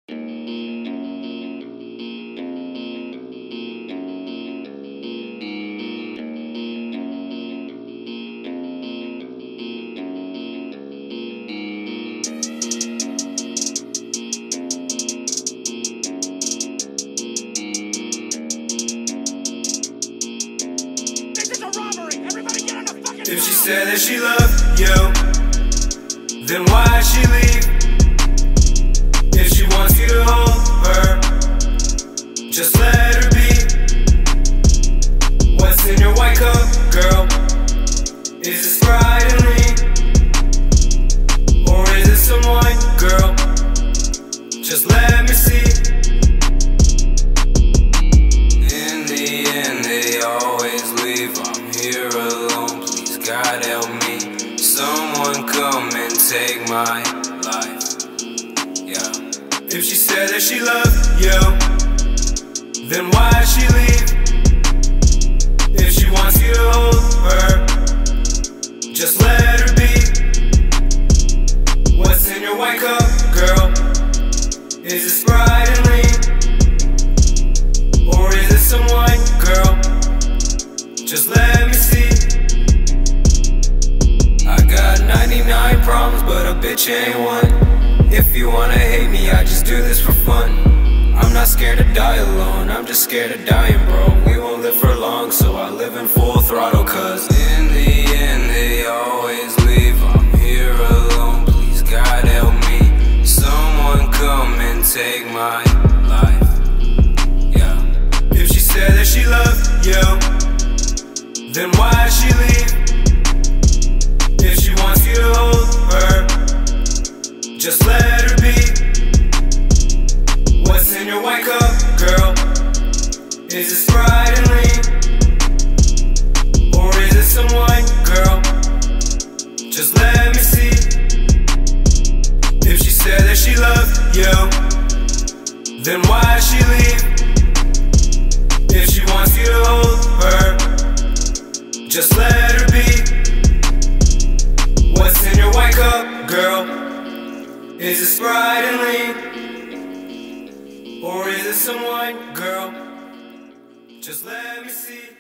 If she said that she loved you, then why'd she leave? If she wants you to hold her, just let her be. What's in your white cup, girl? Is it Sprite and lean? Or is it some wine, girl? Just let me see. In the end, they always leave. I'm here alone. God help me, someone come and take my life, yeah. If she said that she loved you, then why'd she leave? If she wants you to hold her, just let her be. What's in your white cup, girl? Is it Sprite and lean? Or is it some wine, girl? Just let me see. 99 problems, but a bitch ain't one. If you wanna hate me, I just do this for fun. I'm not scared to die alone, I'm just scared of dying, bro. We won't live for long, so I live in full throttle. Cause in the end, they always leave. I'm here alone, please God help me. Someone come and take my life, yeah. If she said that she loved you, then why'd she leave? If she wants you to hold her, just let her be. What's in your white cup, girl? Is it Sprite and lean? Or is it some wine, girl? Just let me see. If she said that she loved you, then why'd she leave? If she wants you to hold her, just let her be. What's in your white cup, girl? Is it Sprite and lean? Or is it some wine, girl? Just let me see.